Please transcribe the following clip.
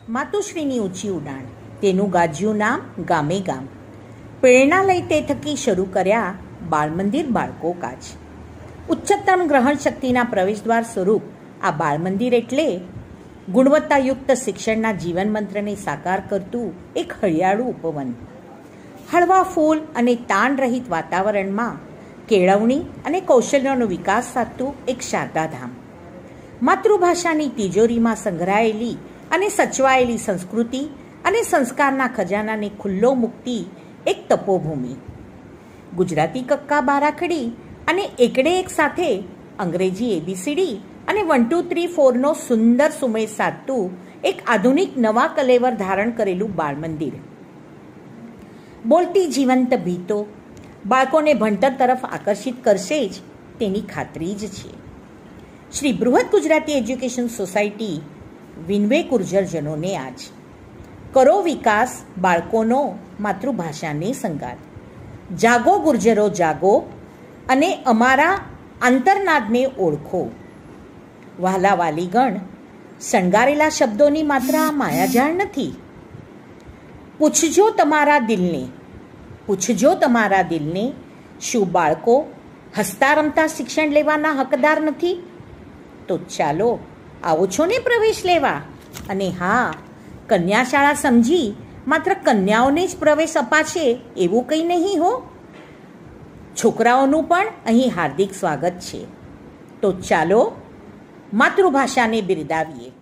માતુશ્રીની ઊંચી ઉડાણ, તેનું ગાજ્યું નામ ગામે ગામ. પ્રેરણા લઈ તે થકી શરૂ કર્યા બાળમંદિર બાળકો કાજ. ઉચ્ચતમ ગ્રહણ શક્તિના પ્રવેશદ્વાર સ્વરૂપ આ બાળમંદિર એટલે ગુણવત્તાયુક્ત શિક્ષણના જીવન મંત્રને સાકાર કરતું એક હરિયાળું ઉપવન. હળવા ફૂલ અને તાણ રહિત વાતાવરણમાં કેળવણી અને કૌશલ્યનો વિકાસ સાધતું એક શારદાધામ. માતૃભાષાની તિજોરીમાં સંગ્રહાયેલી અને સચવાયેલી સંસ્કૃતિ અને સંસ્કારના ખજાનાને ખુલ્લો મૂકતી એક તપોભૂમિ. ગુજરાતી કક્કા બારાખડી અને એકડે એક સાથે અંગ્રેજી એબીસીડી અને 1 2 3 4નો સુંદર સુમેળ સાધતું એક આધુનિક નવા કલેવર ધારણ કરેલું બાળમંદિર. બોલતી જીવંત ભીતો બાળકોને ભણતર તરફ આકર્ષિત કરશે જ તેની ખાતરી જ છે. શ્રી બૃહદ ગુજરાતી એજ્યુકેશન સોસાયટી વિનવે ગુર્જરજનોને આજ કરો વિકાસ બાળકોનો માતૃભાષાને સંગાત. જાગો ગુર્જરો જાગો અને અમારા આંતરનાદને ઓળખો. વહાલા વાલીગણ, શણગારેલા શબ્દોની માત્ર આ માયાજાળ નથી. પૂછજો તમારા દિલને, શું બાળકો હસતા રમતા શિક્ષણ લેવાના હકદાર નથી? તો ચાલો આવો છો ને પ્રવેશ લેવા. અને હા, કન્યાશાળા સમજી માત્ર કન્યાઓને જ પ્રવેશ અપાશે એવું કંઈ નહીં હો. છોકરાઓનું પણ અહીં હાર્દિક સ્વાગત છે. તો ચાલો માતૃભાષાને બિરદાવીએ.